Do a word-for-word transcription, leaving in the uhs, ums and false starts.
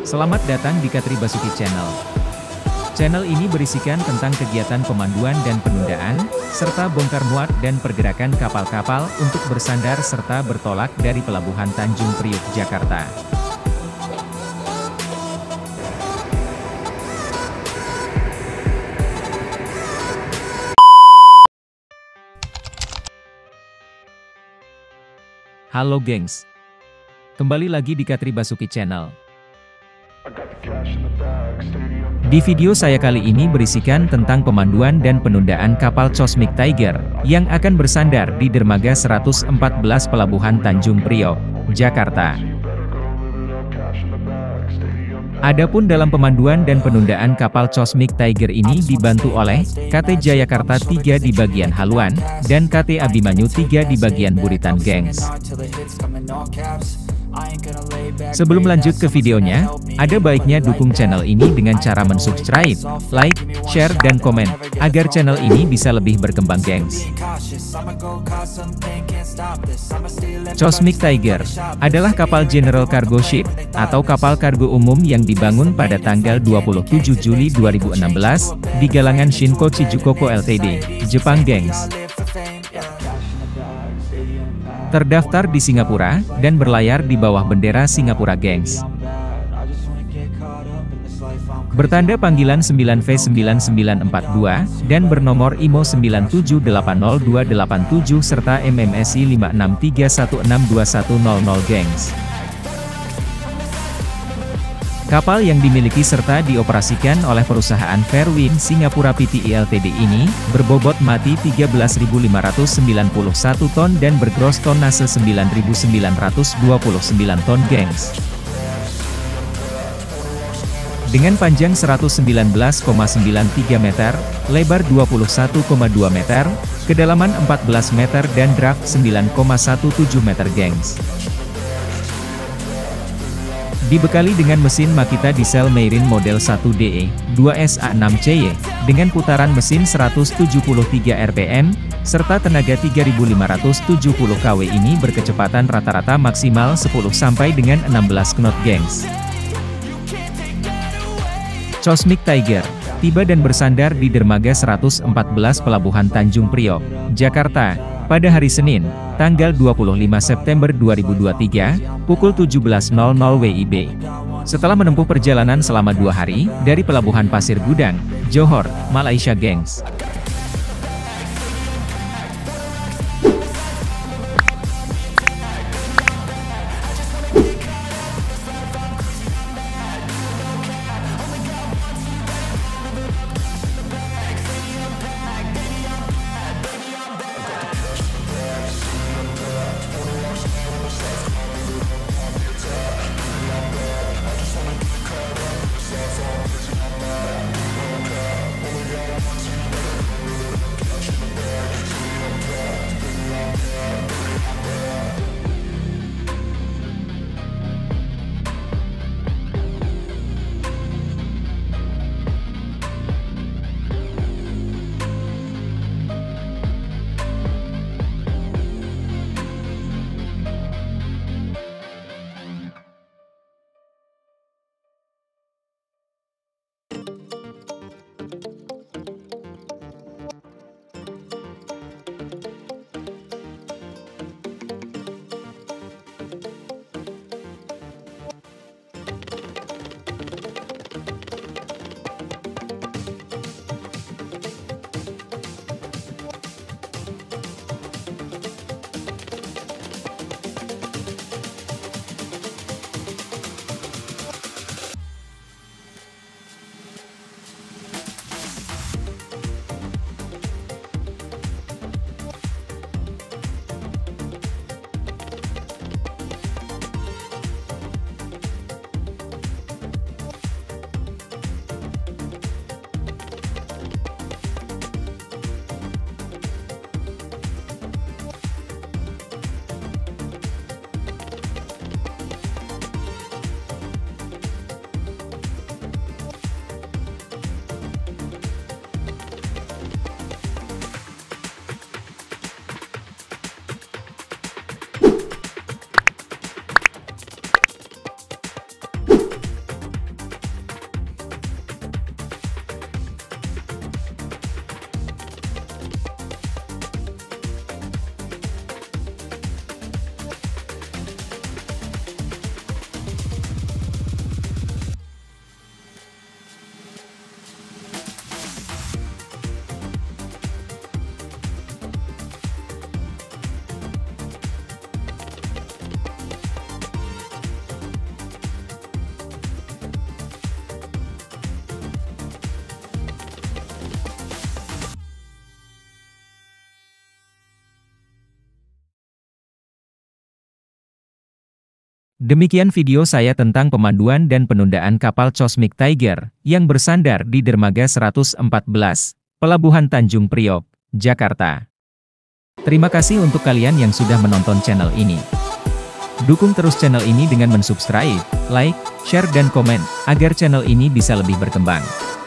Selamat datang di Katri Basuki Channel. Channel ini berisikan tentang kegiatan pemanduan dan penundaan, serta bongkar muat dan pergerakan kapal-kapal untuk bersandar serta bertolak dari Pelabuhan Tanjung Priok, Jakarta. Halo gengs. Kembali lagi di Katri Basuki Channel. Di video saya kali ini berisikan tentang pemanduan dan penundaan kapal Cosmic Tiger, yang akan bersandar di dermaga seratus empat belas Pelabuhan Tanjung Priok, Jakarta. Adapun dalam pemanduan dan penundaan kapal Cosmic Tiger ini dibantu oleh K T Jayakarta tiga di bagian haluan, dan K T Abimanyu tiga di bagian buritan gengs. Sebelum lanjut ke videonya, ada baiknya dukung channel ini dengan cara mensubscribe, like, share dan komen, agar channel ini bisa lebih berkembang gengs. Cosmic Tiger adalah kapal General Cargo Ship, atau kapal kargo umum yang dibangun pada tanggal dua puluh tujuh Juli dua ribu enam belas, di galangan Shinko Chijukoko Ltd, Jepang gengs. Terdaftar di Singapura, dan berlayar di bawah bendera Singapura gengs. Bertanda panggilan sembilan V sembilan sembilan empat dua, dan bernomor I M O sembilan tujuh delapan nol dua delapan tujuh serta M M S I lima enam tiga satu enam dua satu nol nol gengs. Kapal yang dimiliki serta dioperasikan oleh perusahaan Fairwind Singapura Pte Ltd ini, berbobot mati tiga belas ribu lima ratus sembilan puluh satu ton dan bergross tonnase sembilan ribu sembilan ratus dua puluh sembilan ton gengs. Dengan panjang seratus sembilan belas koma sembilan tiga meter, lebar dua puluh satu koma dua meter, kedalaman empat belas meter dan draft sembilan koma tujuh belas meter gengs. Dibekali dengan mesin Makita diesel Marine model satu D E dua S A enam C Y, dengan putaran mesin seratus tujuh puluh tiga R P M, serta tenaga tiga ribu lima ratus tujuh puluh kilowatt ini berkecepatan rata-rata maksimal sepuluh sampai dengan enam belas knot gengs. Cosmic Tiger tiba dan bersandar di dermaga seratus empat belas Pelabuhan Tanjung Priok, Jakarta, pada hari Senin, tanggal dua puluh lima September dua ribu dua puluh tiga, pukul tujuh belas nol nol W I B. Setelah menempuh perjalanan selama dua hari, dari Pelabuhan Pasir Gudang, Johor, Malaysia gengs. Demikian video saya tentang pemanduan dan penundaan kapal Cosmic Tiger yang bersandar di dermaga seratus empat belas, Pelabuhan Tanjung Priok, Jakarta. Terima kasih untuk kalian yang sudah menonton channel ini. Dukung terus channel ini dengan mensubscribe, like, share dan komen, agar channel ini bisa lebih berkembang.